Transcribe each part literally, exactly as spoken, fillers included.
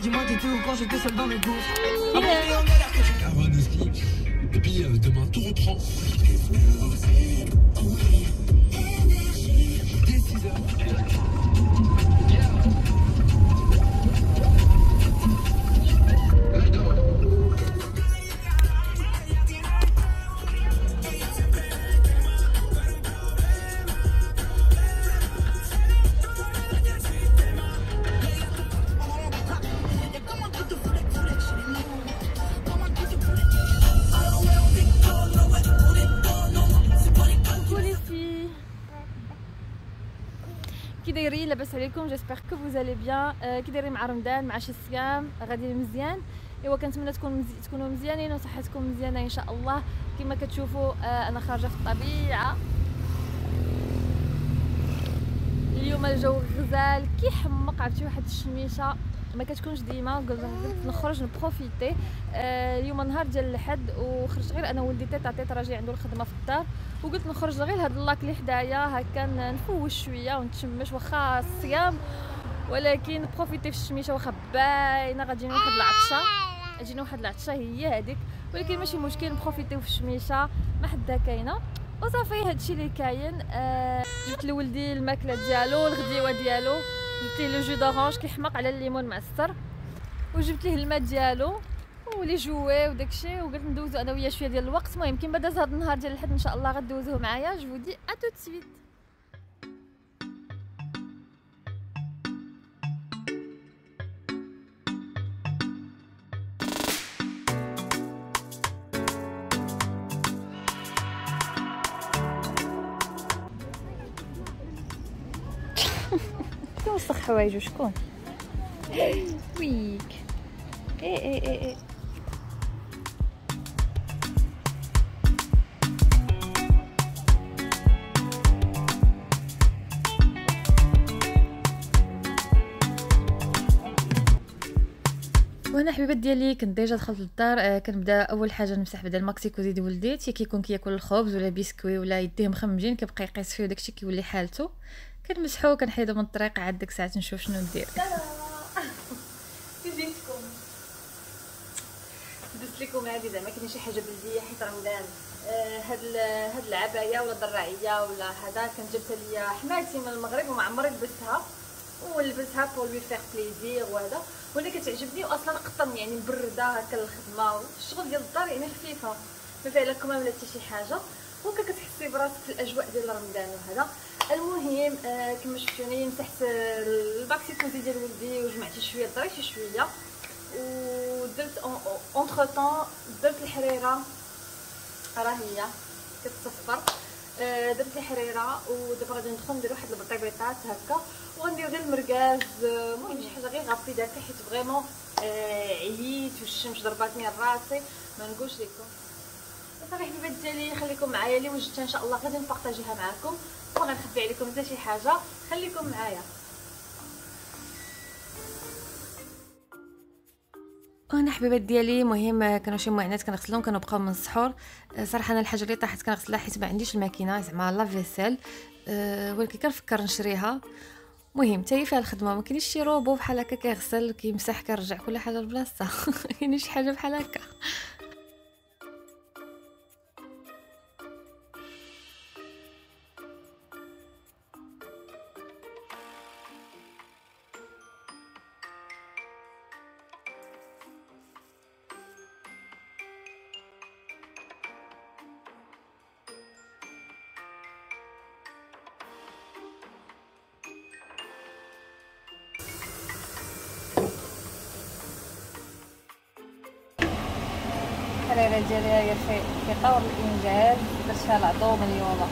dis-moi t'étais où quand j'étais seul dans le gouffre. Après t'es en galère que j'ai caronne aussi. Et puis euh, demain tout reprend. Dès six heures. كي دايرين لاباس عليكم؟ جيسبر كو فوز الي بيان. كي دايرين مع رمضان مع شي صيام غادي مزيان. ايوا كنتمنى تكون مزي... تكونوا مزيانين وصحتكم مزيانه ان شاء الله. كما كتشوفوا انا خارجه في الطبيعه اليوم، الجو غزال كيحمق. عرفتي واحد الشميشه ما كتكونش ديما، قلت نخرج نبروفيتي. آه اليوم نهار ديال الحد وخرجت غير انا ولدي تيتا تيتا راجع عنده الخدمه في الدار، وقلت نخرج غير لهاد اللاك اللي حدايا هكا نفوش شويه ونتشمش واخا الصيام، ولكن بروفيتي في الشميشه واخا باينه غتجينا واحد العطشه، غتجينا واحد العطشه هي هذيك، ولكن ماشي مشكل نبروفيتيو في الشميشه ما حدا كاينه وصافي. هادشي اللي كاين. آه جبت لولدي الماكله ديالو الغديوه ديالو، جبت ليه لو جو دورانج كيحمق على الليمون معصر، وجبت ليه الماء ديالو ولي جوي وداكشي، وقلت ندوزو انا وياه شويه ديال الوقت. المهم كيما داز هذا النهار ديال الحد ان شاء الله غدوزوه معايا. جو دي ا توت سويت. شكون وسخ حوايجو؟ شكون؟ ويك ايه ايه ايه ايه وانا حبيبات ديالي كنت ديجا دخلت للدار. آه كنبدا اول حاجه نمسح بدا الماكسيكو ديال ولدي، كيكون كياكل الخبز ولا بسكوي ولا يديه مخمجين كيبقى يقيس فيه وداكشي كيولي حالته، كنمسحو كنحيدو من الطريق. عاد ديك الساعه نشوف شنو ندير. كي جيتكم درت لكم هذه زعما كاين شي حاجه بلديه حيت رمضان. آه هاد هاد العبايه ولا الدراعيه ولا هذا كانت جبتها ليا حماتي من المغرب وما عمري لبستها، ولبسها بور لي فيغ بليزير وهذا، ولا كتعجبني واصلا قطن يعني مبرده هكا للخدمه والشغل ديال الدار يعني خفيفه ما فيها لا كمام لا حتى شي حاجه، وهكا كتحسي براسك في الاجواء ديال رمضان وهذا. المهم آه كما شفتوني مسحت الباكسيكوزي ديال ولدي وجمعت شويه درت شي شويه ودرت اونتر طون درت الحريره راه هي كتصفر. آه درت الحريره ودابا غادي ندخل ندير واحد البطيبيطات هكا وغندير غير المركاز. المهم شي حاجه غير غابيد هكا حيت فريمون آه عييت والشمس ضرباتني راسي ما نقولش لكم. صافي حبيبات ديالي خليكم معايا، اللي وجدتها ان شاء الله غادي نبارطاجيها معكم وغنخبي عليكم حتى شي حاجه، خليكم معايا. وانا حبيبات ديالي مهم كانوا شي معانات كنغسلهم كانوا بقاو من السحور. صراحه انا الحاجه اللي طاحت كنغسلها حيت ما عنديش الماكينه زعما لا فيسيل، أه ولكن كنفكر نشريها. مهم حتى هي فيها الخدمه، ما كاينش شي روبو بحال هكا كيغسل كيمسح كيرجع كل حاجه لبلاصتها كاين شي حاجه بحال هكا. الحريره ديالي هي في في طور الانجاز، درتها العظومه اليوم،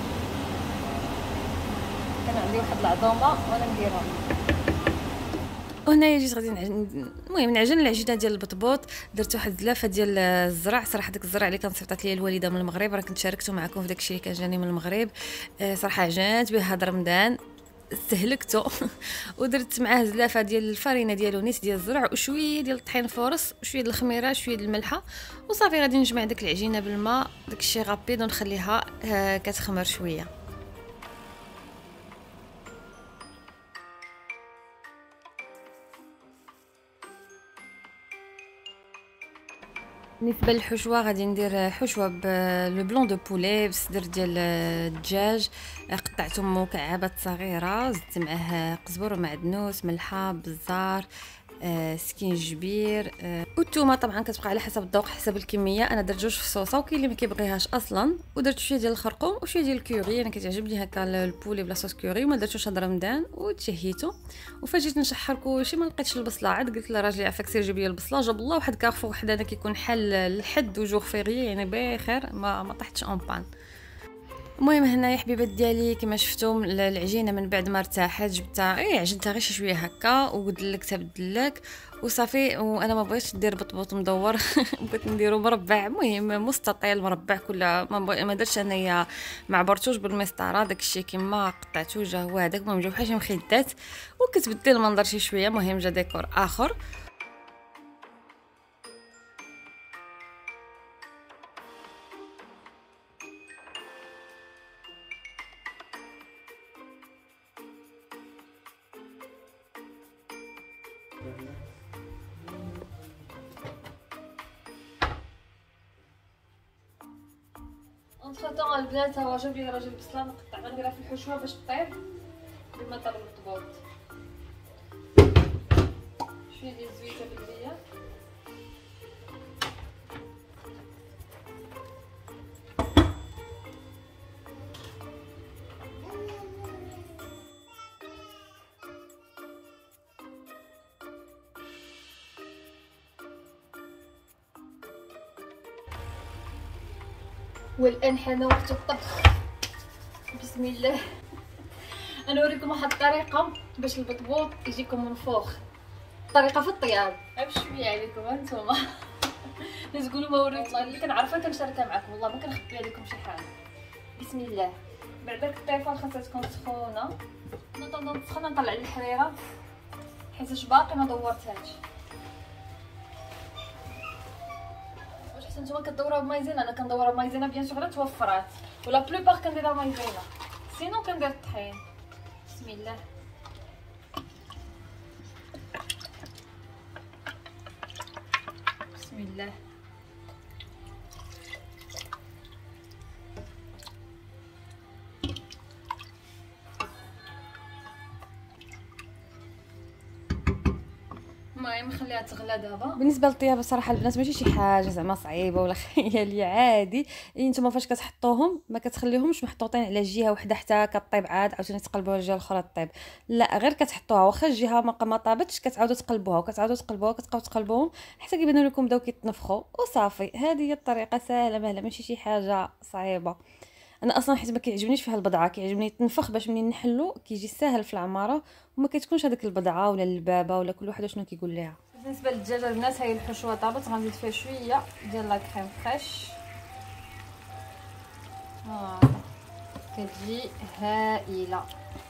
كان عندي واحد العظومه وانا نديرها. وهنايا جيت غادي نعجن، المهم نعجن العجينه ديال البطبوط. درت واحد الزلافه ديال الزرع، صراحه داك الزرع اللي كانت صيفطات ليا الوالده من المغرب، راه كنت شاركته معكم في داكشي اللي كان جاني من المغرب. صراحه عجنت به هذا رمضان استهلكته ودرت معاه زلافه ديال الفرينه ديالو نيت ديال الزرع وشويه ديال الطحين فورس وشويه ديال الخميره شويه ديال الملحه، وصافي غادي نجمع داك العجينه بالماء داكشي غابيد ونخليها كتخمر شويه. بالنسبه للحشوه غادي ندير حشوه بلو بلون دو بولي بصدر ديال الدجاج، قطعته مكعبات صغيره، زدت معاه قزبر ومعدنوس، ملحه، بزار، آه، سكينجبير، آه، والثومه طبعا كتبقى على حسب الذوق حسب الكميه. انا درت جوج في الصوصه، وكاين اللي ما كيبغيهاش اصلا، ودرت شويه ديال الخرقوم وشويه ديال الكوري. انا كتعجبني هكا البولي بلا صوص كوري، وما درتوش هاد رمضان وتشهيته. وفاش جيت نشحر كلشي ما لقيتش البصله، عاد قلت لراجلي عافاك سير جيب لي البصله. جاب الله واحد كارفور واحد انا كيكون حل الحد وجوغ فيغي يعني بخير، ما ما طحتش اون بان. المهم هنايا حبيبات ديالي كما شفتم العجينه من بعد ما ارتاحت جبتها اي عجنتها غير شويه هكا ودلكتها بالدلاك وصافي. وانا ما بغيتش ندير بطبوط مدور بغيت نديرو مربع، المهم مستطيل مربع كلها. ما, ما درتش انايا ما عبرتوش بالمسطره، داكشي كما قطعتو جا هو هذاك. المهم جاو بحال شي مخدات وكتبدل المنظر شي شويه. المهم جا ديكور اخر. انتر طون البنات هو جاب لي راجل بصله نقطع غنديرها في الحشوه باش طيب بما طاب المطبوط. شويه ديال الزويته بالليه، والان حان وقت الطبخ. بسم الله. انا اوريكم واحد الطريقه باش البطبوط يجيكم منفوخ، طريقه في الطياب عيب شويه عليكم هانتوما. الناس تقولوا ما وريت، والله اللي كنعرفها كنشاركها معكم، والله ما كنخبي عليكم شي حاجه. بسم الله. بعد داك الطيفان خاصها تكون سخونه، نطلع تسخن نطلع لي الحريره حيت باقي ما دورتهاش. واش حتى نتوما كدوروها بمايزينا؟ انا كندورها بمايزينا بيان سور غير توفرات، ولا بلوبار كنديرها مايزينا، سينو كندير الطحين. بسم الله. بسم الله. المهم نخليها تغلى دابا. بالنسبه للطياب صراحه البنات ماشي شي حاجه زعما صعيبه ولا خياليه، عادي. نتوما فاش كتحطوهم ما كتخليوهمش محطوطين على جهه وحده حتى كطيب عاد عاوتاني تقلبوها الجهه الاخرى طيب، لا غير كتحطوها واخا الجهه ما ما طابتش كتعاودوا تقلبوها وكتعاودوا تقلبوها وكتبقاو تقلبوهم حتى كيبانوا لكم بداو كيتنفخوا وصافي. هذه هي الطريقه سهله مهله ماشي شي حاجه صعيبه. انا اصلا حيت ما كيعجبنيش فيها البضعه، كيعجبني يتنفخ باش منين نحلو كيجي ساهل في العماره وما كتكونش هذيك البضعه ولا البابه ولا كل واحد شنو كيقول ليها. بالنسبه للدجاجه البنات هاي الحشوه طابت، غنزيد فيها شويه ديال لا كريم فريش. ها كتجي هائله.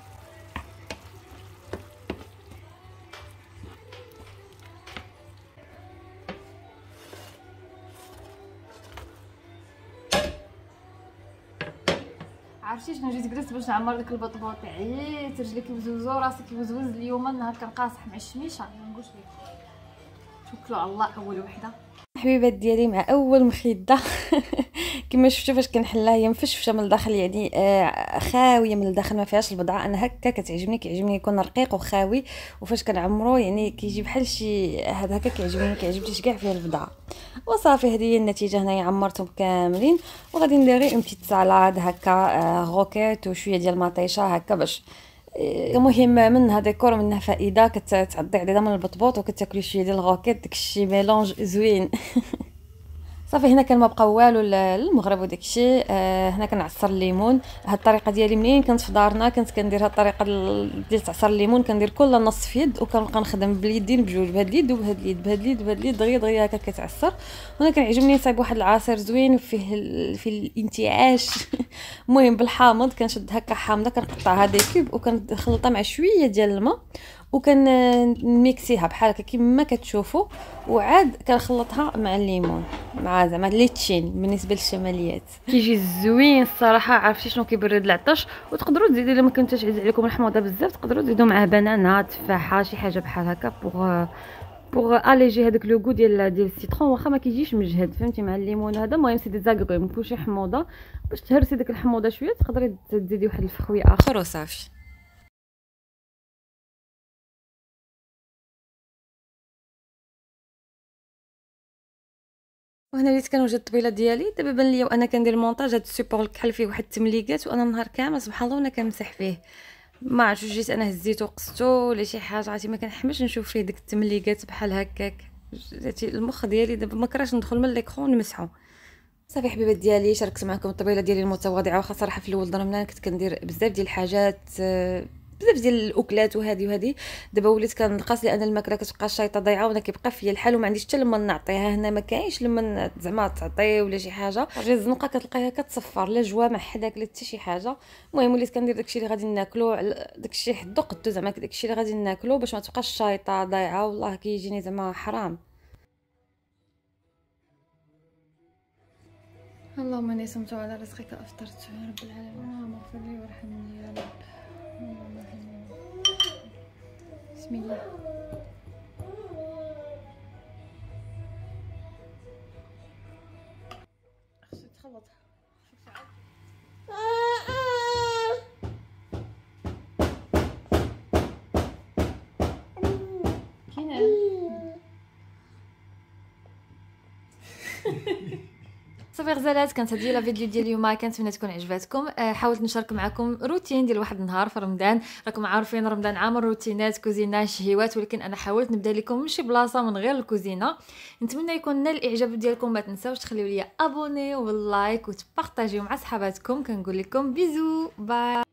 عرفتي شنو جيت جلست باش نعمر داك البطبوط، عييت رجلي كيوزوزو راسي كيوزوز. اليوم النهار كان قاصح مع الشميشه، ما نقولش لك. توكلوا على الله. اول وحده حبيبات ديالي مع اول مخيده كما شفتوا فاش كنحلها هي مفشفشه من الداخل، يعني آه خاويه من الداخل ما فيهاش البضعه. انا هكا كتعجبني، كيعجبني يكون رقيق وخاوي، وفاش كنعمرو يعني كيجي بحال شي هذا هكا كيعجبني، كيعجبنيش كاع فيه البضعه. وصافي هذه هي النتيجه. هنايا عمرتهم كاملين وغادي ندير غير اون بتيت سالاد هكا آه غوكيت وشويه ديال المطيشه هكا باش المهم منها ديكور منها فائده. كتعضي عضيضه من البطبوط وكتاكلي شويه ديال الغوكيت، داكشي ميلونج زوين. صافي هنا كان ما بقى والو للمغرب وداكشي. آه هنا كنعصر الليمون. هاد الطريقه ديالي منين كنت في دارنا كنت كندير هاد الطريقه ديال تعصر الليمون، كندير كل نص في يد وكنبقى نخدم باليدين بجوج، بهاد اليد وبهاد اليد، بهاد اليد وبهاد اليد، دغيا دغيا هكا كتعصر. وانا كنعجبني نصايب واحد العصير زوين وفيه في الانتعاش. المهم بالحامض كنشد هكا حامضه كنقطعها دي كوب وكنخلطها مع شويه ديال الماء وكنميكسيها بحال هكا كما كتشوفوا، وعاد كنخلطها مع الليمون مع زعما ليتشين بالنسبه للشماليات. كيجي زوين الصراحه. عرفتي شنو كيبرد العطش. وتقدروا تزيدوا الا ما كنتش عزيز عليكم الحموضه بزاف تقدروا تزيدوا معاه بنانه، تفاحه، شي حاجه بحال هكا بوغ بوغ اليجي هذاك لو غو ديال ديال السيترون، واخا ما كيجيش مجهد فهمتي مع الليمون هذا. المهم سي دي زاغغوم كلشي حموضه، باش تهرسي ديك الحموضه شويه تقدري تزيدي واحد الفخوي اخر وصافي. وهنا وليت كنوجد الطبيله ديالي. دابا بان ليا وانا كندير المونتاج هاد السوبور كحل فيه واحد التمليقات، وانا النهار كامل سبحان الله وانا كنمسح فيه. ما عرفتش جيت انا هزيتو قصتو ولا شي حاجه، عرفتي ما كنحملش نشوف فيه ديك التمليقات بحال هكاك. جاتي المخ ديالي دابا ما كراش ندخل من ليكرون نمسحو. صافي حبيبات ديالي، شاركت معكم الطبيله ديالي المتواضعه، واخا صراحه في الاول ضرمنا كنت كندير بزاف ديال الحاجات، بزاف ديال الاكلات وهذه وهذه. دابا وليت كنقاس لان الماكله كتبقى شايطه ضايعه وانا كيبقى فيا الحال وما عنديش حتى لما نعطيها. هنا ما كاينش لما زعما تعطي ولا شي حاجه، غير الزنقه كتلقايها كتصفر لا جوامع حداك لا حتى شي حاجه. المهم وليت كندير داكشي اللي غادي ناكلو، داكشي حدو قدو زعما داكشي اللي غادي ناكلو باش ما تبقاش شايطه ضايعه. والله كيجيني زعما حرام. اللهم اني صمت على رزقك افطرت يا رب العالمين. اللهم اغفر لي وارحمني يا رب. بسم الله. خصك تخلط كاينه. صافي غزالات، كانت هذه لا فيديو ديال اليوم، كنتمنى تكون عجباتكم. أه حاولت نشارك معكم روتين ديال واحد النهار في رمضان. راكم عارفين رمضان عامل روتينات كوزينه شهيوات، ولكن انا حاولت نبدا لكم من شي بلاصه من غير الكوزينه. نتمنى يكون نال الاعجاب ديالكم. ما تنساوش تخليو لي ابوني واللايك وتبارطاجيو مع صحاباتكم. كنقول لكم بيزو باي.